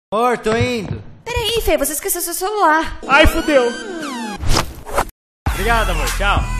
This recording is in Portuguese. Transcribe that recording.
Amor, tô indo. Peraí, Fê, você esqueceu seu celular. Ai, fudeu. Obrigado, amor. Tchau.